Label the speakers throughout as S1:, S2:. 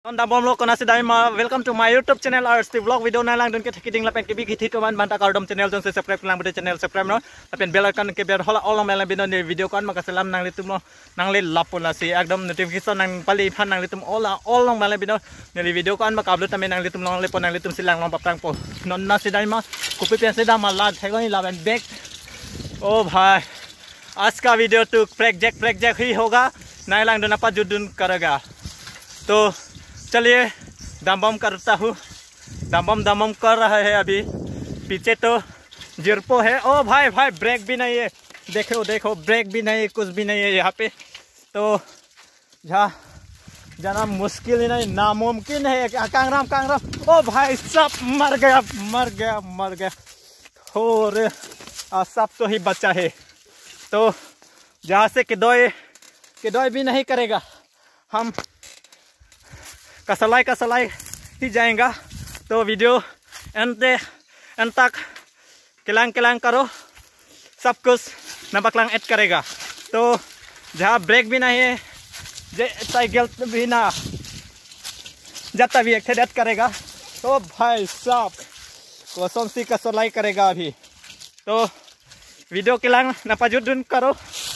S1: Bom lo kona sidai ma welcome to my YouTube channel or Steve vlog video na lang dun ke kiting lapen ke bigi thito man banta kardom channel dun subscribe lang bude channel subscribe no lapen bell icon ke biar hola all mela bino ni video kan maka salam nang litum no nang le lapon la si ekdom notification nang pali phan nang litum all mela bino ni video kan maka upload tamen nang litum nang lepon nang litum silang long paprang po non na sidai ma kupi pian sida ma la thego ni lapen back ओ भाई आज का video तो Prague ही होगा नए लांग दोना पा जुडुन करेगा तो चलिए दम करता हूँ दम कर रहा है अभी पीछे तो जिरपो है ओ भाई ब्रेक भी नहीं है देखो ब्रेक भी नहीं है कुछ भी नहीं है यहाँ पे तो जहाँ जाना मुश्किल ही नहीं नामुमकिन है कांगराम ओ भाई सब मर गया और सब तो ही बचा है तो जहाँ से किदोय भी नहीं करेगा हम कसलाई ही जाएगा तो वीडियो एंड तक किलांग करो सब कुछ नबकलांग ऐड करेगा तो जहाँ ब्रेक भी नहीं है साइकिल भी ना जाता भी एक ऐड करेगा तो भाई साहब कौन सी कसलाई करेगा अभी तो वीडियो किलांग नपाजुदुन करो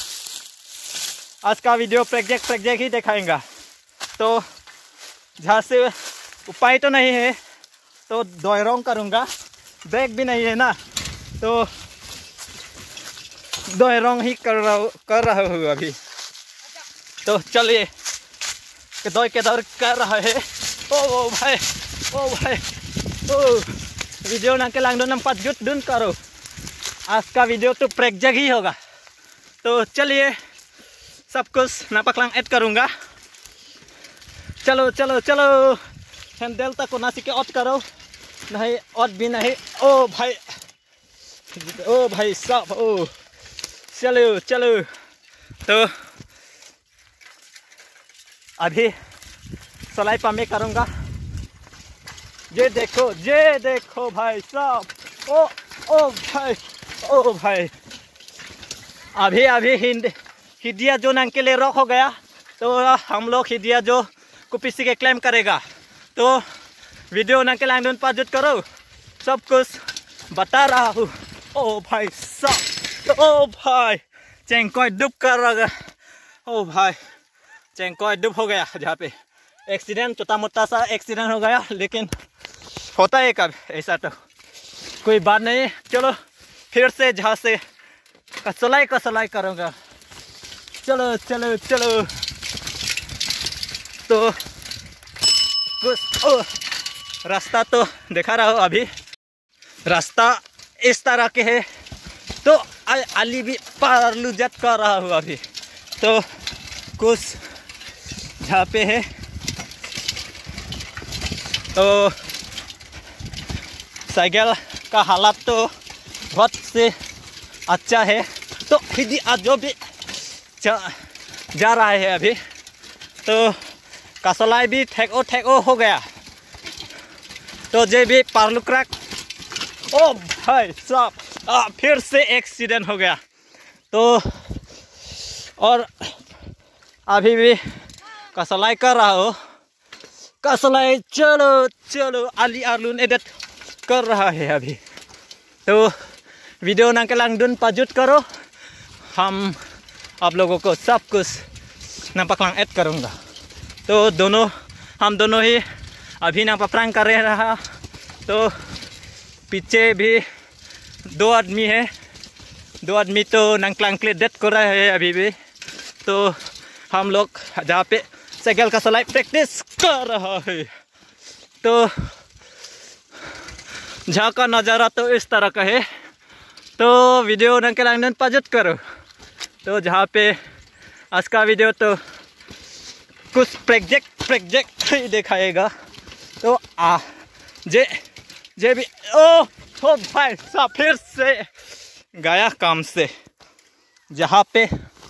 S1: आज का वीडियो प्रोजेक्ट ही दिखाएगा तो जहाँ से उपाय तो नहीं है तो दोयरोंग करूँगा ब्रेक भी नहीं है ना तो दोयरोंग ही कर रहा हूँ अभी तो चलिए दौड़ कर रहा है ओ भाई वीडियो ना के लांग दो नंपा जुट दुन करो आज का वीडियो तो प्रोजेक्ट ही होगा तो चलिए सब कुछ नापकलांग ऐड करूँगा चलो हैंडल तक को नासी के ऑट करो नहीं ऑट भी नहीं ओ भाई साहब ओ चलो तो अभी सलाई पामे करूँगा ये देखो भाई साहब ओ भाई अभी हिडिया जो नंग के लिए रॉक हो गया तो हम लोग हिडिया जो को पीसी के क्लेम करेगा तो वीडियो नंग के लाइन पर जुट करो सब कुछ बता रहा हूँ ओ भाई साहब ओ भाई चेंकोय डूब कर रहा ओ भाई चेंकोय डूब हो गया जहाँ पे एक्सीडेंट छोटा मोटा सा एक्सीडेंट हो गया लेकिन होता है कब ऐसा तो कोई बात नहीं चलो फिर से जहाँ से कसलाई करूँगा चलो तो कुछ रास्ता तो दिखा रहा हूँ अभी रास्ता इस तरह के है तो अली भी पारलुजत कर रहा हूँ अभी तो कुछ जहाँ पे है तो साइकिल का हालत तो बहुत से अच्छा है तो हिदी जो भी जा रहा है अभी तो कसलाई भी ठेको हो गया तो जे भी पारलुक्रक ओ भाई साहब फिर से एक्सीडेंट हो गया तो और अभी भी कसलाई कर रहा हो कसलाई चलो अली आर्लून एडिट कर रहा है अभी तो वीडियो ना के लांग दुन पाजुट करो हम आप लोगों को सब कुछ नापकलांग ऐड करूँगा तो हम दोनों ही अभी नापकलांग कर रहा तो पीछे भी दो आदमी तो नंकलांग के लिए डेट कर रहे हैं अभी भी तो हम लोग जहाँ पे साइकिल का सलाई प्रैक्टिस कर रहा है तो जहाँ का नज़ारा तो इस तरह का है तो वीडियो न के लाइन पाजुट करो तो जहाँ पे आज का वीडियो तो कुछ प्रोजेक्ट ही दिखाएगा तो जे भी ओ भाई साहब फिर से गया काम से जहाँ पे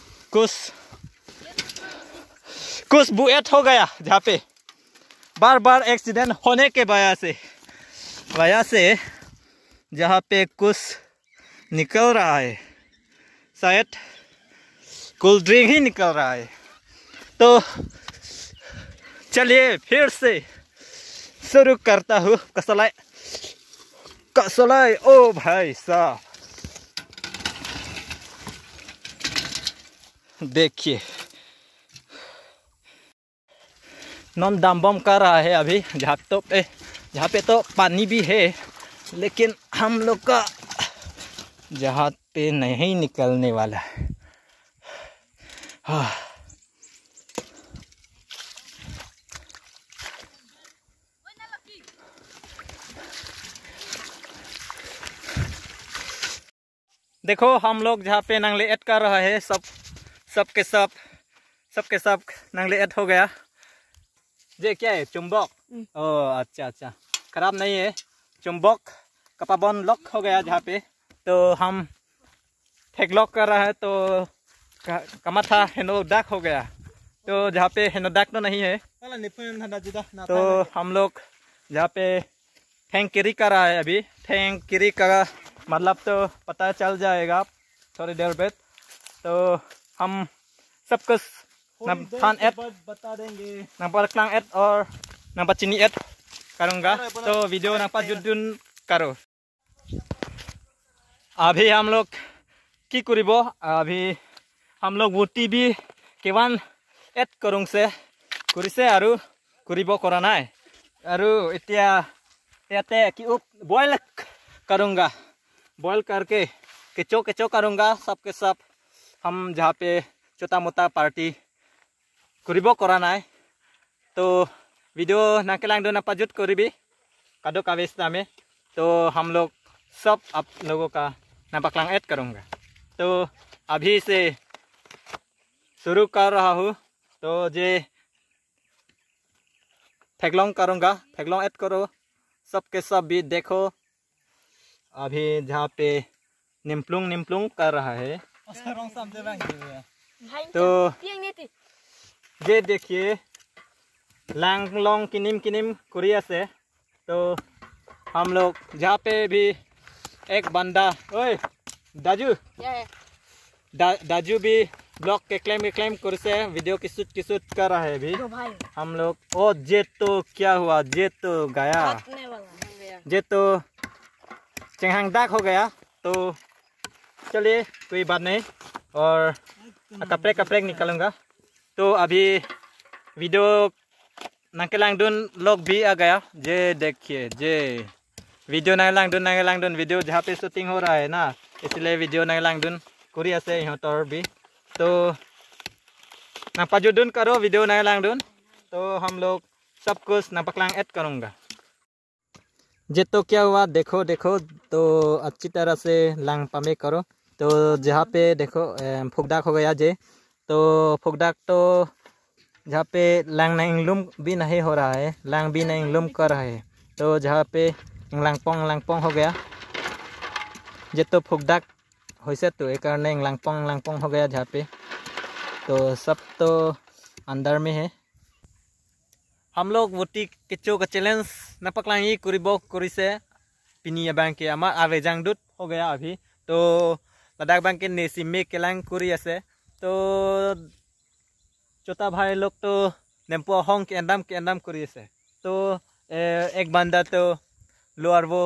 S1: कुछ बुएट हो गया जहाँ पे बार एक्सीडेंट होने के वजह से जहाँ पे कुछ निकल रहा है शायद कोल्ड ड्रिंक ही निकल रहा है तो चलिए फिर से शुरू करता हूँ। कसलाई कसलाई, ओ भाई साहब देखिए नॉन दाम बम कर रहा है अभी। जहाँ पे तो पानी भी है, लेकिन हम लोग का जहाज पे नहीं निकलने वाला है। हाँ। देखो हम लोग जहाँ पे नंगले ऐड कर रहा है, सबके सब नंगले ऐड हो गया। ये क्या है? चुंबक। ओ अच्छा, खराब नहीं है। चुंबक कपाबन लॉक हो गया जहाँ पे, तो हम ठेक लॉक कर रहा है, तो कमा था हेनोडाक हो गया। तो जहाँ पे हेनोडाक तो नहीं है, तो हम लोग जहाँ पे ठेंग किरी कर रहा है अभी। ठेंग किरी का मतलब तो पता चल जाएगा थोड़ी देर बाद। तो हम सब कुछ थान ऐड बता देंगे, नंबर क्लांग ऐड और नंबर चीनी ऐड करूँगा। तो वीडियो नंबर जुड़न करो। अभी हम लोग की करिबो, अभी हम लोग वोटी भी केवान ऐड करूँ से कुरिसे आरु करिबो करा नाय आरु इतिया याते कि बॉयल करूँगा। बॉयल करके केचो करूँगा सबके सब। हम जहाँ पे छोटा मोटा पार्टी करिबो करा नाय, तो वीडियो नाकेलांग दो नापाजुट करिबी कादो कावेस्ता में। तो हम लोग सब आप लोगों का नापकलांग ऐड करूँगा। तो अभी से शुरू कर रहा हूँ। तो जे फेगलोंग करूँगा, फेगलोंग ऐड करो सबके सब भी देखो। अभी जहाँ पे निम्पलुंग कर रहा है, तो ये देखिए लांग लोंग किनिम कुरिया से। तो हम लोग जहाँ पे भी एक बंदा, ओए दाजू दाजू भी ब्लॉग के क्लेम कर से वीडियो की शूट कर रहा है अभी हम लोग। ओ जे तो क्या हुआ, जे तो गया, जे तो चेंगहांगदाक हो गया। तो चलिए कोई बात नहीं, और कपड़े निकालूंगा। तो अभी वीडियो नाकेलांगडुन लोग भी आ गया। जे देखिए, जे वीडियो नाकेलांगडुन वीडियो जहाँ पे शूटिंग हो रहा है ना, इसलिए वीडियो नाकेलांगडुन कुरिया से यहाँ तौर भी। तो नापाजुडुन करो वीडियो नाकेलांगडुन। तो हम लोग सब कुछ नापकलांग ऐड करूँगा। जे तो क्या हुआ देखो। तो अच्छी तरह से लांग पामे करो। तो जहाँ पे देखो फुकडाक हो गया जे, तो फुकडाक तो जहाँ पे लांग लूम भी नहीं हो रहा है, लांग भी नहीं लूम कर रहा है। तो जहाँ पे लांगपोंग हो गया, जे तो फुकडाक होइसे तो एक कारण लांगपोंग हो गया जहाँ पे। तो सब तो अंदर में है। हम लोग वोटी केचो का चैलेंज नपकलांगी कुरिबो कुरिसे पिनिया बैंक के आमा आवे जांगदुत हो गया अभी। तो लद्दाख बैंक के नेसी में केलांग कुरिया से। तो छोटा भाई लोग तो नेम्पो होंग के अंदम कुरिया से। तो एक बंदा तो लोअर वो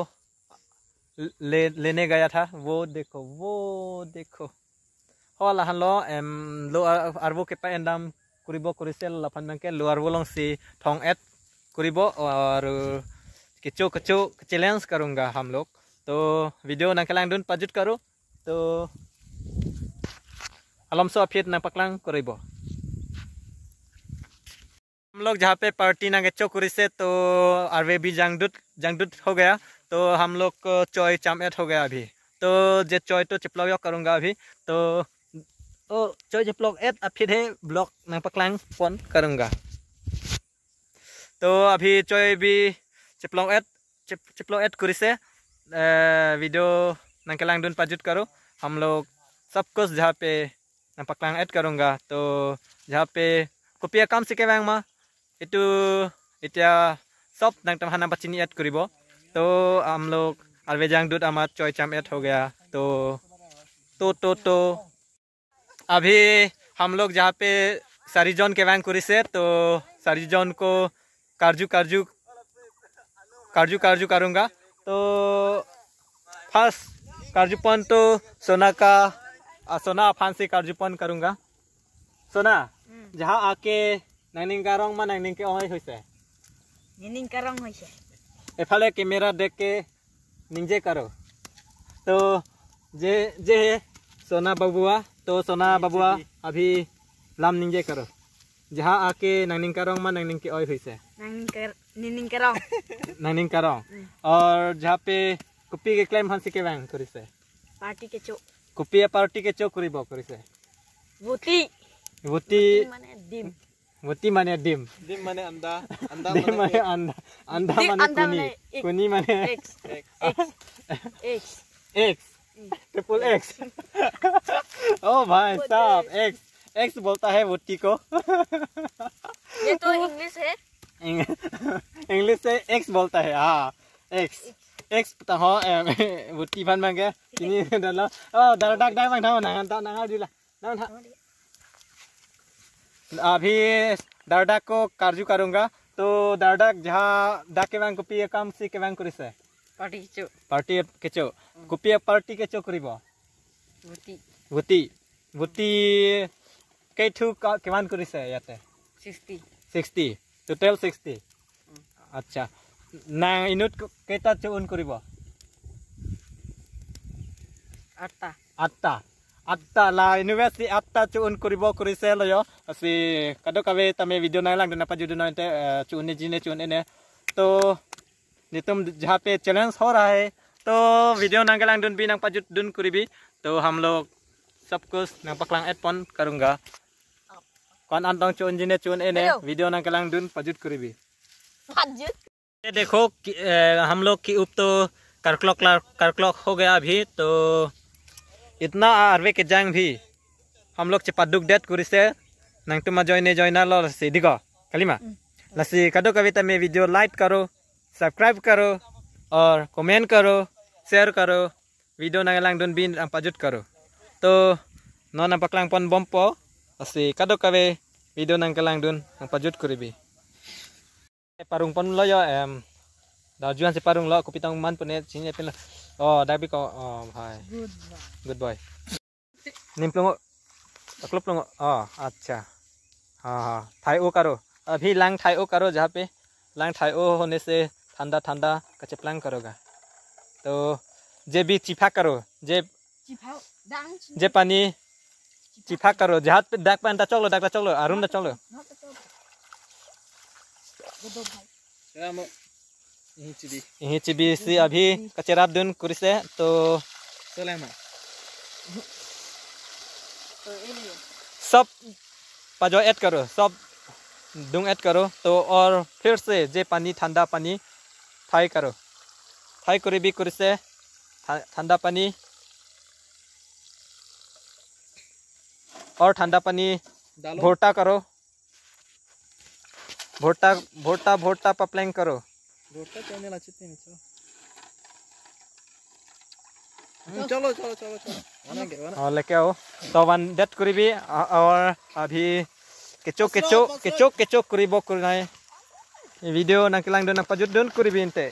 S1: लेने गया था। वो देखो होला हलो लोअर आरबो के पाए अंदम कुरिबो कुरिसे लाफान बैंक के लोअर वो लोग सी थोंग ऐड कुरिबो और केचो चैलेंज करूँगा हम लोग। तो वीडियो नाकेलांग दुन पाजुट करो। तो अलम सो अफियत नापकलांग करिबो। हम लोग जहाँ पे पार्टी ना गेचो कुरिसे, तो आरवे भी जंगदुत हो गया। तो हम लोग को चॉय चाम ऐड हो गया अभी। तो जे चॉय तो चिपलॉग करूँगा अभी। तो चॉय चिपलॉग ऐड फिर है ब्लॉग नापकलांग फोन करूँगा। तो अभी चॉय भी चिपलॉग ऐड कुरिसे वीडियो नाकेलांग दुन पाजुट करो। हम लोग सब कुछ जहाँ पे नापकलांग ऐड करूँगा। तो जहाँ पे कोपिया काम सिके बांग मा इतु इतिया सब नंगतम हाना बच्ची ऐड करिबो। तो हम लोग अलवेजांग दूध आमार चॉय चाम ऐड हो गया। तो अभी हम लोग जहाँ पे सारी जोन के वैंग कुरी से, तो जन को काजू करूँगा। तो फर्स्ट काजूपन तो सोना अफान से काजूपन करूँगा। सोना जहाँ आके नाइनिंग का रंग में नाइनिंग के ओहै होइसे
S2: नाइनिंग का रंग होइसे
S1: एफाले कैमरा देख के निंजे करो। तो जे सोना बाबुआ अभी लाम निंजे करो जहाँ आके नाइनिंग का रंग में नाइनिंग के ओहै होइसे
S2: नाइनिंग का रंग
S1: और जहाँ पे कुपी के क्लेम हंसी के वैंग करिसे
S2: पार्टी के चो
S1: पार्टी के चो करिबो करिसे वोती माने डिम माने अंधा माने कुनी माने एक्स ट्रिपल एक्स ओ भाई साहब एक्स बोलता है वोती को
S2: ये तो इंग्लिश है
S1: इंग्लिश से एक्स बोलता है। हाँ एक्स तो हाँ वोती भान मांगे ini adalah दारडाक दाई मांग था ना दिला ना अभी दारडाक को काजू करूँगा। तो दारडाक जहाँ डाके वांग कुपी काम सी के वांग करिसे पार्टी के चो कुपी पार्टी के चो करिबो वोती केठु के वांग करिसे याते 60 टोटल 60 अच्छा ना इनुट केटा चो उन करिबो आत्ता ला यूनिवर्सिटी आत्ता चुन करिबो करिसे लयो असि कदो कवे तमे वीडियो नाय लांग नपा जुदु नते चुन जिने चुन एने। तो नितम जहाँ पे चैलेंज हो रहा है तो वीडियो नांग लांग दुन भी नांग पाजुट दुन करिबी। तो हम लोग सब कुछ नांग पकलांग एडपन करूंगा कौन अंतों चुन जिने चुन एने वीडियो नांग लांग दुन पाजुट करिबी। ये देखो हम लोग की उप तो करक्लॉक हो गया अभी। तो इतना आरवे के जांग भी हम लोग चपादुक डेट करिसे नंग तुमा जॉइना लो लसी दिगो कलिमा लसी कदो कविता में वीडियो लाइक करो सब्सक्राइब करो और कमेंट करो शेयर करो वीडियो नांगलांग दुन बिन पाजुट करो। तो नोना पकलांग पन बम्पो लसी कदो कवे वीडियो नांगलांग दुन पाजुट करिबी पारुंग पन लयो दाजुan si parung lo kupitang man punya sini pun oh tapi kok oh hai good boy nimplong klub long oh अच्छा हाँ थाई ओ करो अभी लांग थाई ओ करो जहाँ पे लांग थाई ओ होने से ठंडा का चिपलांग करोगा। तो जे भी चिफा करो जे पानी चिफा करो जहाँ पे डाक पान चलो अरुण चलो यही चिबी से अभी कचरा दुन कुरिसे। तो सब पाजो ऐड करो सब दुंग ऐड करो। तो और फिर से जे पानी ठंडा पानी थाई करो थाई करी भी कुरिसे ठंडा पानी और ठंडा पानी भोटा करो भोटा पपलैंग करो चलो और लेके आओ। तो वन डेट करीबी और अभी केचो करीबो करनाय वीडियो नकलांग दन पाजुट दन करीबी इनते।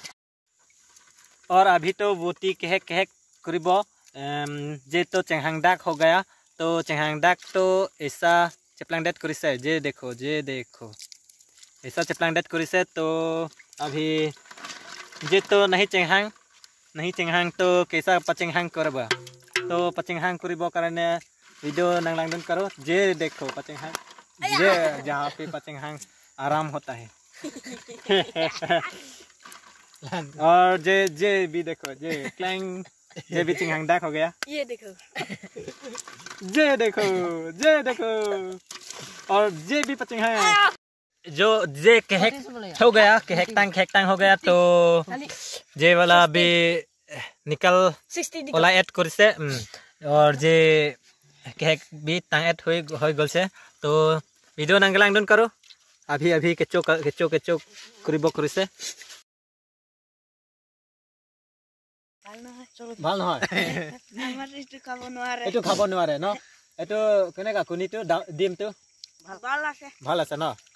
S1: और अभी तो वोती कहे करीबो जे तो चेंहांग डाक हो गया। तो चेंहांग डाक तो ऐसा चपलांग डेट करिसे जे देखो ऐसा चपलांग डेट करिसे। तो अभी जे तो नहीं चेंहांग तो कैसा पचेंहांग करबा। तो पचेंहांग करिबो कारण वीडियो नांगलांग करो जे देखो पचेंहांग जे जहाँ पे पचेंहांग आराम होता है और जे भी देखो जे क्लैंग जे भी चेंहांग डाक हो गया
S2: ये देखो
S1: जे देखो और जे भी पचेंहांग जो जे कहक हो गया कहकटांग हो गया। तो जे वाला भी निकल वाला ऐड करिसे और जे कहक भी टांग ऐड हो गल से। तो वीडियो नांगलांग दन करो अभी केचो करिबो करिसे ভাল নহয়
S2: আমার একটু খাবো নোৱাৰে
S1: এটো খাব নোৱাৰে ন এটো কেনেকা কুনিটো ডিমটো
S2: ভাল আছে
S1: ন